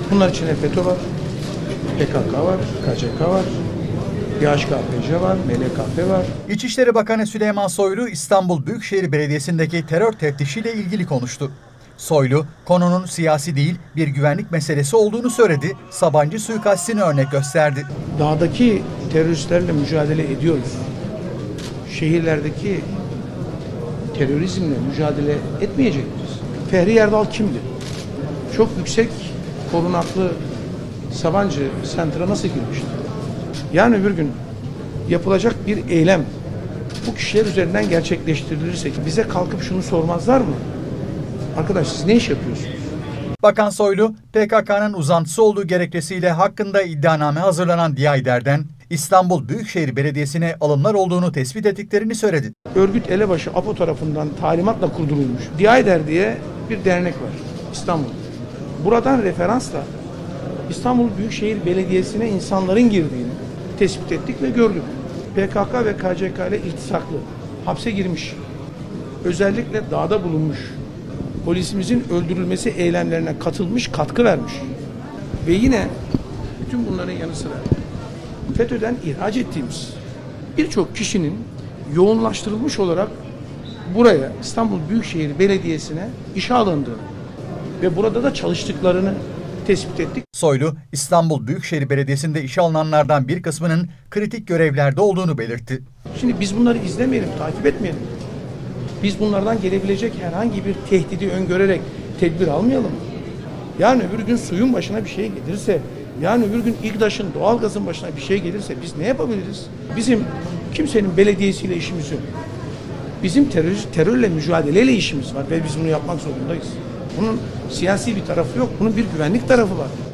Bunlar içinde FETÖ var, PKK var, KCK var, DHKPC var, MLKP var. İçişleri Bakanı Süleyman Soylu, İstanbul Büyükşehir Belediyesi'ndeki terör teftişiyle ilgili konuştu. Soylu, konunun siyasi değil bir güvenlik meselesi olduğunu söyledi, Sabancı suikastini örnek gösterdi. Dağdaki teröristlerle mücadele ediyoruz. Şehirlerdeki terörizmle mücadele etmeyecek miyiz? Fehri Yerdal kimdi? Çok yüksek korunaklı Sabancı Center'a nasıl girmişti? Yani öbür gün yapılacak bir eylem bu kişiler üzerinden gerçekleştirilirse bize kalkıp şunu sormazlar mı? Arkadaş siz ne iş yapıyorsunuz? Bakan Soylu, PKK'nın uzantısı olduğu gerekçesiyle hakkında iddianame hazırlanan Diyayder'den İstanbul Büyükşehir Belediyesi'ne alımlar olduğunu tespit ettiklerini söyledi. Örgüt elebaşı APO tarafından talimatla kurdurulmuş Diyayder diye bir dernek var İstanbul. Buradan referansla İstanbul Büyükşehir Belediyesi'ne insanların girdiğini tespit ettik ve gördük. PKK ve KCK ile iltisaklı, hapse girmiş, özellikle dağda bulunmuş, polisimizin öldürülmesi eylemlerine katılmış, katkı vermiş. Ve yine bütün bunların yanı sıra FETÖ'den ihraç ettiğimiz birçok kişinin yoğunlaştırılmış olarak buraya İstanbul Büyükşehir Belediyesi'ne işe alındığını ve burada da çalıştıklarını tespit ettik. Soylu, İstanbul Büyükşehir Belediyesi'nde işe alınanlardan bir kısmının kritik görevlerde olduğunu belirtti. Şimdi biz bunları izlemeyelim, takip etmeyelim. Biz bunlardan gelebilecek herhangi bir tehdidi öngörerek tedbir almayalım. Yani öbür gün suyun başına bir şey gelirse, yani öbür gün İGDAŞ'ın, doğalgazın başına bir şey gelirse biz ne yapabiliriz? Bizim kimsenin belediyesiyle işimiz yok. Bizim terörle mücadeleyle işimiz var ve biz bunu yapmak zorundayız. Bunun siyasi bir tarafı yok, bunun bir güvenlik tarafı var.